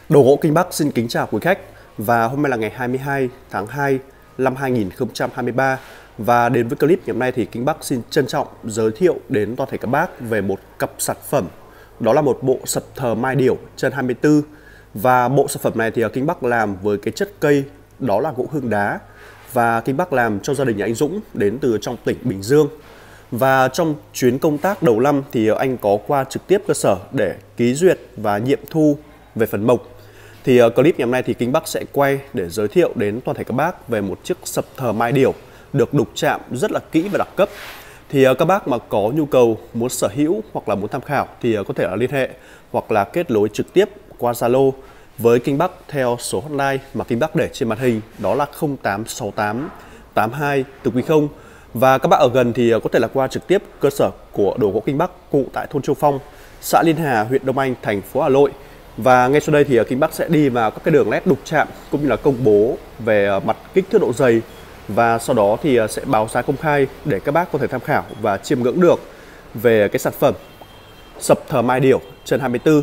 Đồ gỗ Kinh Bắc xin kính chào quý khách, và hôm nay là ngày 22 tháng 2 năm 2023, và đến với clip ngày hôm nay thì Kinh Bắc xin trân trọng giới thiệu đến toàn thể các bác về một cặp sản phẩm, đó là một bộ sập thờ mai điểu chân 24. Và bộ sản phẩm này thì Kinh Bắc làm với cái chất cây đó là gỗ hương đá, và Kinh Bắc làm cho gia đình nhà anh Dũng đến từ trong tỉnh Bình Dương. Và trong chuyến công tác đầu năm thì anh có qua trực tiếp cơ sở để ký duyệt và nghiệm thu về phần mộc. Thì clip ngày hôm nay thì Kinh Bắc sẽ quay để giới thiệu đến toàn thể các bác về một chiếc sập thờ mai điểu được đục chạm rất là kỹ và đẳng cấp. Thì các bác mà có nhu cầu muốn sở hữu hoặc là muốn tham khảo thì có thể là liên hệ hoặc là kết nối trực tiếp qua Zalo với Kinh Bắc theo số hotline mà Kinh Bắc để trên màn hình, đó là 0868 82 0. Và các bác ở gần thì có thể là qua trực tiếp cơ sở của Đồ gỗ Kinh Bắc cụ tại thôn Châu Phong, xã Liên Hà, huyện Đông Anh, thành phố Hà Nội. Và ngay sau đây thì Kinh Bắc sẽ đi vào các cái đường nét đục chạm cũng như là công bố về mặt kích thước độ dày, và sau đó thì sẽ báo giá công khai để các bác có thể tham khảo và chiêm ngưỡng được về cái sản phẩm sập thờ mai điểu chân 24.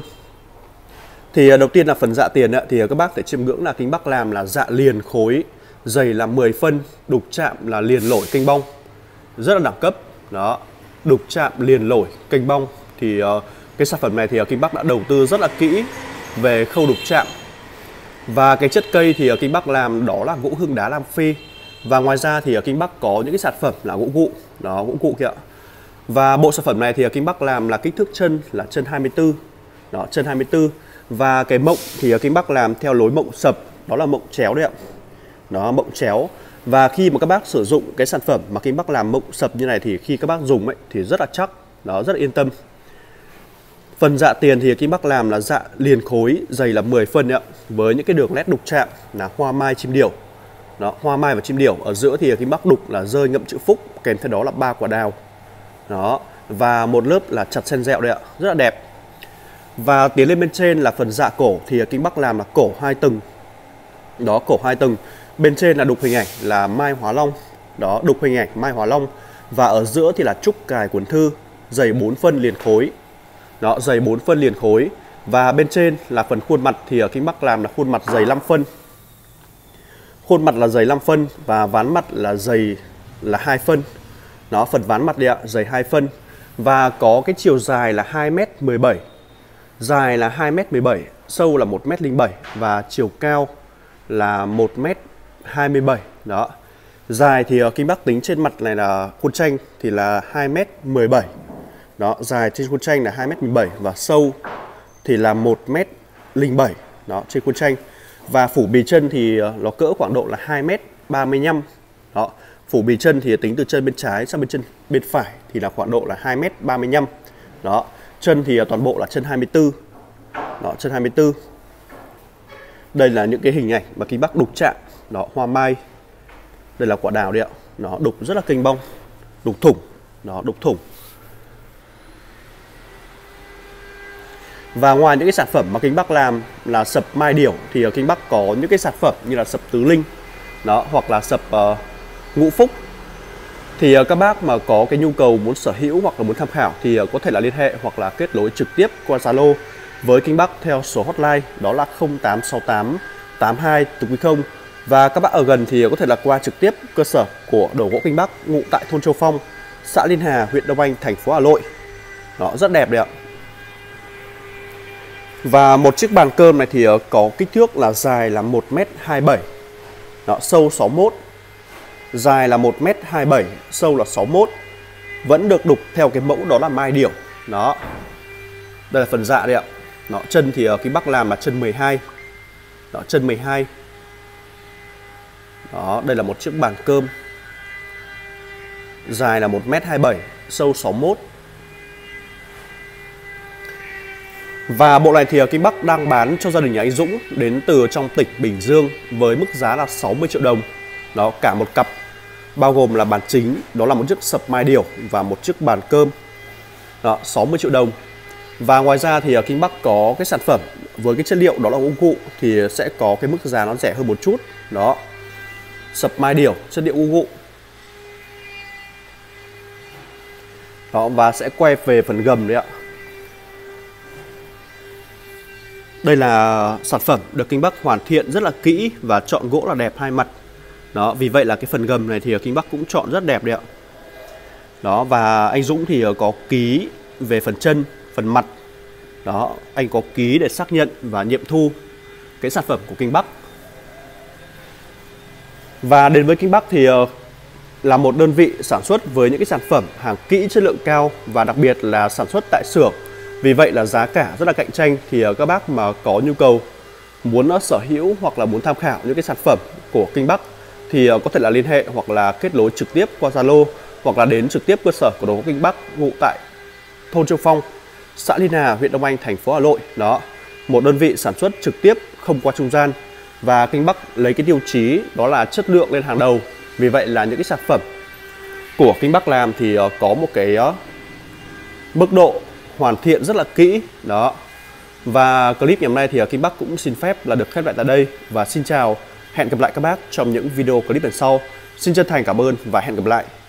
Thì đầu tiên là phần dạ tiền thì các bác phải chiêm ngưỡng là Kinh Bắc làm là dạ liền khối, dày là 10 phân, đục chạm là liền lổi kênh bong, rất là đẳng cấp. Đó, đục chạm liền lổi kênh bong thì cái sản phẩm này thì Kinh Bắc đã đầu tư rất là kỹ về khâu đục chạm. Và cái chất cây thì Kinh Bắc làm đó là gỗ hương đá Nam Phi. Và ngoài ra thì Kinh Bắc có những cái sản phẩm là gỗ gụ, đó, gỗ gụ kìa. Và bộ sản phẩm này thì Kinh Bắc làm là kích thước chân là chân 24, đó, chân 24. Và cái mộng thì Kinh Bắc làm theo lối mộng sập, đó là mộng chéo đấy ạ. Đó, mộng chéo. Và khi mà các bác sử dụng cái sản phẩm mà Kinh Bắc làm mộng sập như này thì khi các bác dùng ấy thì rất là chắc, đó, rất là yên tâm. Phần dạ tiền thì Kinh Bắc làm là dạ liền khối, dày là 10 phân ạ, với những cái đường nét đục chạm là hoa mai chim điểu. Đó, hoa mai và chim điểu. Ở giữa thì Kinh Bắc đục là rơi ngậm chữ phúc, kèm theo đó là 3 quả đào. Đó, và một lớp là chặt sen dẹo đây ạ, rất là đẹp. Và tiến lên bên trên là phần dạ cổ thì Kinh Bắc làm là cổ 2 tầng. Đó, cổ 2 tầng. Bên trên là đục hình ảnh là Mai Hóa Long. Đó, đục hình ảnh Mai Hóa Long. Và ở giữa thì là trúc cài cuốn thư, dày 4 phân liền khối. Đó, dày 4 phân liền khối. Và bên trên là phần khuôn mặt thì Kinh Bắc làm là khuôn mặt dày 5 phân. Khuôn mặt là dày 5 phân và ván mặt là dày là 2 phân. Đó, phần ván mặt đây ạ, dày 2 phân. Và có cái chiều dài là 2m17. Dài là 2m17, sâu là 1m07 và chiều cao là 1m27. Đó. Dài thì Kinh Bắc tính trên mặt này là khuôn tranh thì là 2m17. Đó, dài trên khuôn tranh là 2m17 và sâu thì là 1m07. Đó, trên khuôn tranh. Và phủ bì chân thì nó cỡ khoảng độ là 2m35. Đó, phủ bì chân thì tính từ chân bên trái sang bên chân bên phải thì là khoảng độ là 2m35. Đó, chân thì toàn bộ là chân 24. Đó, chân 24. Đây là những cái hình ảnh mà Kinh Bắc đục chạm. Đó, hoa mai. Đây là quả đào đấy ạ. Nó đục rất là kênh bong, đục thủng. Đó, đục thủng. Và ngoài những cái sản phẩm mà Kinh Bắc làm là sập mai điểu thì Kinh Bắc có những cái sản phẩm như là sập tứ linh, đó, hoặc là sập ngũ phúc. Thì các bác mà có cái nhu cầu muốn sở hữu hoặc là muốn tham khảo thì có thể là liên hệ hoặc là kết nối trực tiếp qua Zalo với Kinh Bắc theo số hotline đó là 0868 82 0. Và các bác ở gần thì có thể là qua trực tiếp cơ sở của Đồ gỗ Kinh Bắc ngụ tại thôn Châu Phong, xã Liên Hà, huyện Đông Anh, thành phố Hà Nội. Đó, rất đẹp đấy ạ. Và một chiếc bàn cơm này thì có kích thước là dài là 1m27. Đó, sâu 61. Dài là 1m27, sâu là 61. Vẫn được đục theo cái mẫu đó là mai điểu. Đó. Đây là phần dạ đây ạ. Đó, chân thì Kinh Bắc làm là chân 12. Đó, chân 12. Đó, đây là một chiếc bàn cơm. Dài là 1m27, sâu 61. Và bộ này thì Kinh Bắc đang bán cho gia đình nhà anh Dũng đến từ trong tỉnh Bình Dương với mức giá là 60 triệu đồng. Đó, cả một cặp, bao gồm là bàn chính, đó là một chiếc sập mai điểu và một chiếc bàn cơm. Đó, 60 triệu đồng. Và ngoài ra thì Kinh Bắc có cái sản phẩm với cái chất liệu đó là gỗ gụ thì sẽ có cái mức giá nó rẻ hơn một chút. Đó, sập mai điểu, chất liệu gỗ gụ. Đó, và sẽ quay về phần gầm đấy ạ. Đây là sản phẩm được Kinh Bắc hoàn thiện rất là kỹ và chọn gỗ là đẹp hai mặt. Đó, vì vậy là cái phần gầm này thì Kinh Bắc cũng chọn rất đẹp đấy ạ. Đó, và anh Dũng thì có ký về phần chân, phần mặt. Đó, anh có ký để xác nhận và nghiệm thu cái sản phẩm của Kinh Bắc. Và đến với Kinh Bắc thì là một đơn vị sản xuất với những cái sản phẩm hàng kỹ, chất lượng cao và đặc biệt là sản xuất tại xưởng. Vì vậy là giá cả rất là cạnh tranh, thì các bác mà có nhu cầu muốn sở hữu hoặc là muốn tham khảo những cái sản phẩm của Kinh Bắc thì có thể là liên hệ hoặc là kết nối trực tiếp qua Zalo, hoặc là đến trực tiếp cơ sở của đồ gỗ Kinh Bắc ngụ tại thôn Châu Phong, xã Liên Hà, huyện Đông Anh, thành phố Hà Nội. Đó, một đơn vị sản xuất trực tiếp không qua trung gian, và Kinh Bắc lấy cái tiêu chí đó là chất lượng lên hàng đầu. Vì vậy là những cái sản phẩm của Kinh Bắc làm thì có một cái mức độ hoàn thiện rất là kỹ. Đó. Và clip ngày hôm nay thì Kinh Bắc cũng xin phép là được khép lại tại đây. Và xin chào, hẹn gặp lại các bác trong những video clip lần sau. Xin chân thành cảm ơn và hẹn gặp lại.